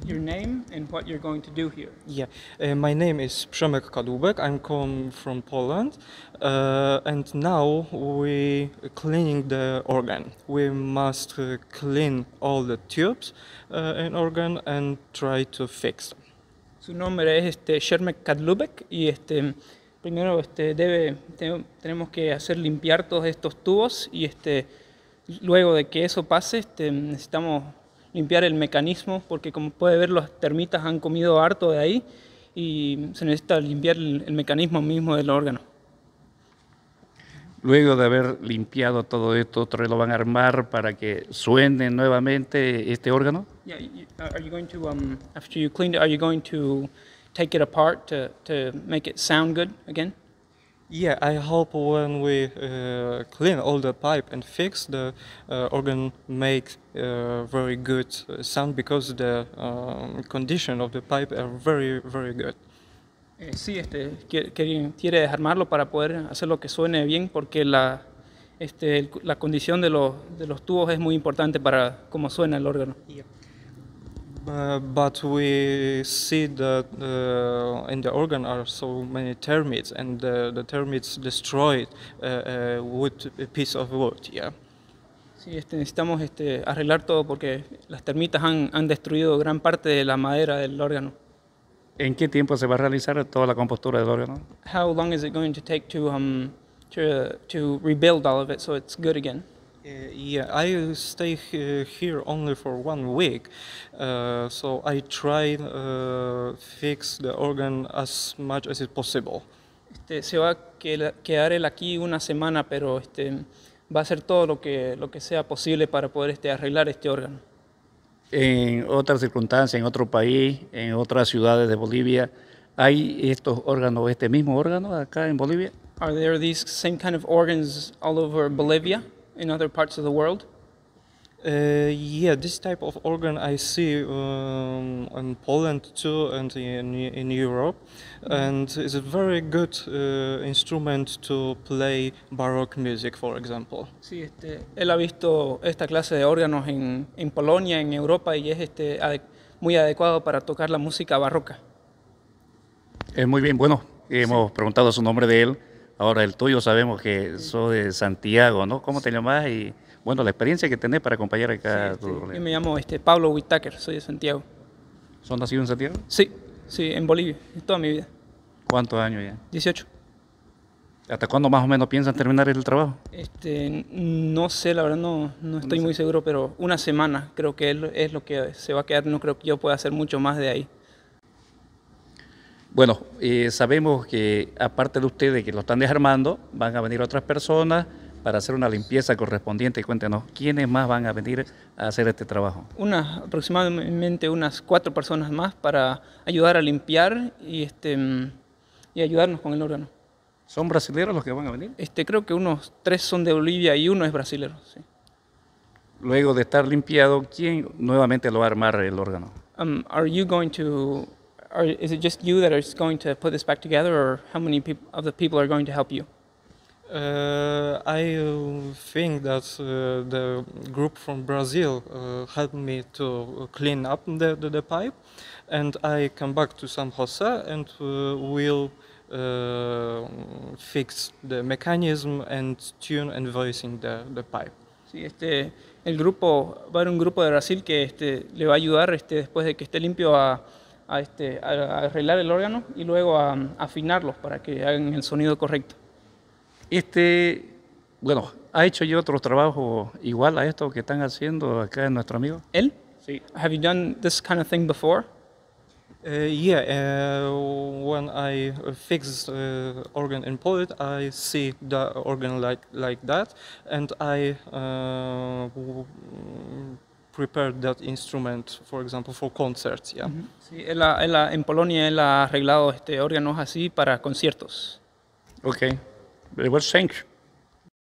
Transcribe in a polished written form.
your name and what you're going to do here. Yeah, my name is Przemek Kadłubek. I'm come from Poland, and now we cleaning the organ. We must clean all the tubes in organ and try to fix them. Su nombre es Przemek Kadłubek y primero tenemos que hacer limpiar todos estos tubos y luego de que eso pase necesitamos limpiar el mecanismo porque como puede ver las termitas han comido harto de ahí y se necesita limpiar el mecanismo mismo del órgano. Luego de haber limpiado todo esto, ¿otra vez lo van a armar para que suene nuevamente este órgano? Yeah, are you going to after you cleaned it, are you going to take it apart to make it sound good again? Yeah, I hope when we clean all the pipe and fix the organ make very good sound because the condition of the pipe are very, very good. Sí, quiere desarmarlo para poder hacer lo que suene bien porque la condición de los tubos es muy importante para cómo suena el órgano. Yeah. But we see that in the organ are so many termites, and the termites destroyed wood, a piece of wood. Yeah. Sí, necesitamos arreglar todo porque las termitas han destruido gran parte de la madera del órgano. ¿En qué tiempo se va a realizar toda la compostura del órgano? How long is it going to take to rebuild all of it so it's good again? Yeah, I stay here only for 1 week, so I try fix the organ as much as is possible. Se va a quedar él aquí una semana, pero va a hacer todo lo que sea posible para poder arreglar este órgano. En otras circunstancias, en otro país, en otras ciudades de Bolivia, ¿hay estos órganos, este mismo órgano acá en Bolivia? Are there these same kind of organs all over Bolivia, in other parts of the world? Yeah, this type of organ I see in Poland too, and in Europe, and it's a very good instrument to play Baroque music, for example. Sí, él ha visto esta clase de órganos en Polonia, en Europa, y es muy adecuado para tocar la música barroca. Muy bien, bueno, hemos preguntado su nombre de él, ahora el tuyo, sabemos que sos de Santiago, ¿no? ¿Cómo te llamas? Y bueno, la experiencia que tenés para acompañar acá. Yo me llamo Pablo Whittaker, soy de Santiago. ¿Son nacidos en Santiago? Sí, en Bolivia, toda mi vida. ¿Cuántos años ya? 18. ¿Hasta cuándo más o menos piensan terminar el trabajo? No sé, la verdad no estoy muy seguro, pero una semana creo que es lo que se va a quedar, no creo que yo pueda hacer mucho más de ahí. Bueno, sabemos que aparte de ustedes que lo están desarmando, van a venir otras personas para hacer una limpieza correspondiente. Cuéntenos, ¿quiénes más van a venir a hacer este trabajo? Aproximadamente unas 4 personas más para ayudar a limpiar y ayudarnos con el órgano. ¿Son brasileños los que van a venir? Creo que unos 3 son de Bolivia y uno es brasilero. Sí. Luego de estar limpiado, ¿quién nuevamente lo va a armar el órgano? Is it just you that is going to put this back together, or how many of the people are going to help you? I think that the group from Brazil helped me to clean up the pipe, and I come back to San Jose and we'll fix the mechanism and tune and voicing the pipe. Sí, va a haber un grupo de Brasil que le va a ayudar después de que esté limpio a arreglar el órgano y luego a afinarlos para que hagan el sonido correcto. Bueno, ¿ha hecho yo otros trabajos igual a esto que están haciendo acá nuestro amigo? ¿Él? Sí. Have you done this kind of thing before? Yeah, when I fix organ in Poland, I see the organ like that, and I prepared that instrument, for example, for concerts. Yeah. Sí, en Polonia él ha arreglado órganos así para conciertos. Okay. Very well, thank you.